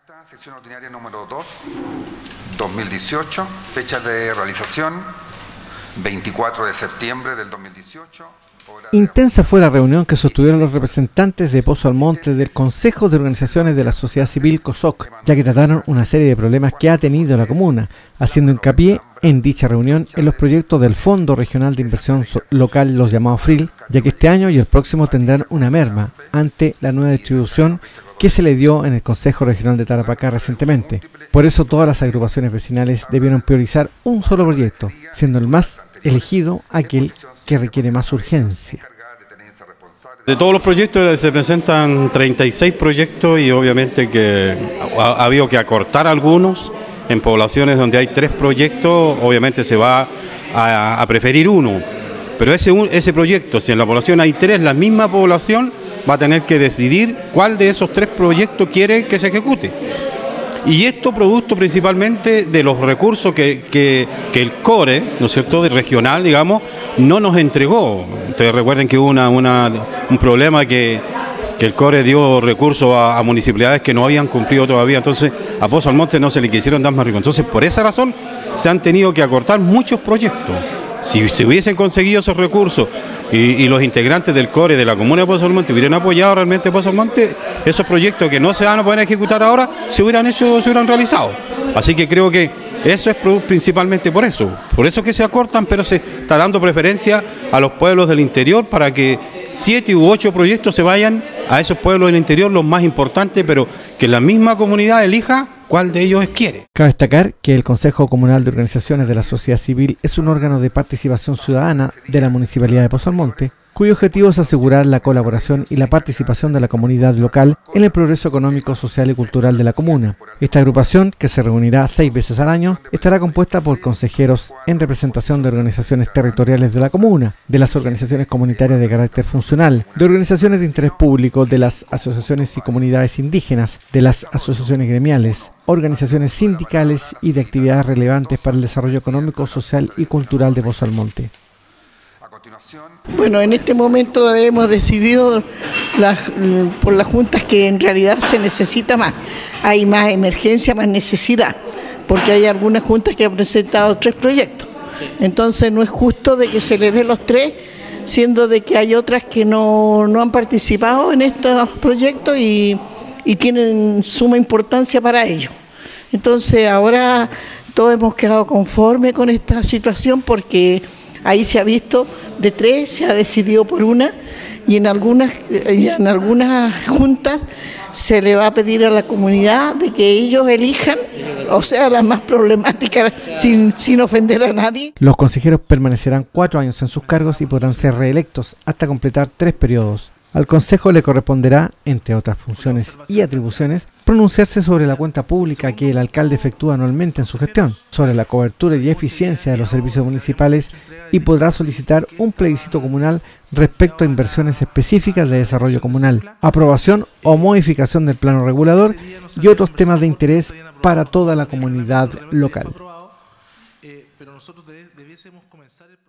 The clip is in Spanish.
Acta, sesión ordinaria número 2, 2018, fecha de realización, 24 de septiembre del 2018. Intensa fue la reunión que sostuvieron los representantes de Pozo Almonte del Consejo de Organizaciones de la Sociedad Civil COSOC, ya que trataron una serie de problemas que ha tenido la comuna, haciendo hincapié en dicha reunión en los proyectos del Fondo Regional de Inversión Local, los llamados FRIL, ya que este año y el próximo tendrán una merma ante la nueva distribución que se le dio en el Consejo Regional de Tarapacá recientemente. Por eso todas las agrupaciones vecinales debieron priorizar un solo proyecto, siendo el más elegido aquel que requiere más urgencia. De todos los proyectos se presentan 36 proyectos y obviamente que ha habido que acortar algunos. En poblaciones donde hay 3 proyectos, obviamente se va a preferir uno. Pero ese proyecto, si en la población hay 3, la misma población va a tener que decidir cuál de esos 3 proyectos quiere que se ejecute. Y esto producto principalmente de los recursos que el CORE, ¿no es cierto?, de regional, digamos, no nos entregó. Ustedes recuerden que hubo un problema que el CORE dio recursos a municipalidades que no habían cumplido todavía, entonces a Pozo Almonte no se le quisieron dar más recursos. Entonces por esa razón se han tenido que acortar muchos proyectos. Si se hubiesen conseguido esos recursos y los integrantes del CORE de la comuna de Pozo Almonte hubieran apoyado realmente a Pozo Almonte, esos proyectos que no se van a poder ejecutar ahora se hubieran realizado. Así que creo que eso es principalmente por eso que se acortan, pero se está dando preferencia a los pueblos del interior para que 7 u 8 proyectos se vayan a esos pueblos del interior, los más importantes, pero que la misma comunidad elija cuál de ellos quiere. Cabe destacar que el Consejo Comunal de Organizaciones de la Sociedad Civil es un órgano de participación ciudadana de la Municipalidad de Pozo Almonte, cuyo objetivo es asegurar la colaboración y la participación de la comunidad local en el progreso económico, social y cultural de la comuna. Esta agrupación, que se reunirá 6 veces al año, estará compuesta por consejeros en representación de organizaciones territoriales de la comuna, de las organizaciones comunitarias de carácter funcional, de organizaciones de interés público, de las asociaciones y comunidades indígenas, de las asociaciones gremiales, organizaciones sindicales y de actividades relevantes para el desarrollo económico, social y cultural de Pozo Almonte. Bueno, en este momento hemos decidido por las juntas que en realidad se necesita más. Hay más emergencia, más necesidad, porque hay algunas juntas que han presentado 3 proyectos. Entonces no es justo de que se les dé los 3, siendo de que hay otras que no han participado en estos proyectos y tienen suma importancia para ellos. Entonces ahora todos hemos quedado conformes con esta situación porque ahí se ha visto de 3, se ha decidido por una y en algunas juntas se le va a pedir a la comunidad de que ellos elijan, o sea, las más problemáticas sin ofender a nadie. Los consejeros permanecerán 4 años en sus cargos y podrán ser reelectos hasta completar 3 periodos. Al Consejo le corresponderá, entre otras funciones y atribuciones, pronunciarse sobre la cuenta pública que el alcalde efectúa anualmente en su gestión, sobre la cobertura y eficiencia de los servicios municipales y podrá solicitar un plebiscito comunal respecto a inversiones específicas de desarrollo comunal, aprobación o modificación del plano regulador y otros temas de interés para toda la comunidad local. Pero nosotros debiésemos comenzar el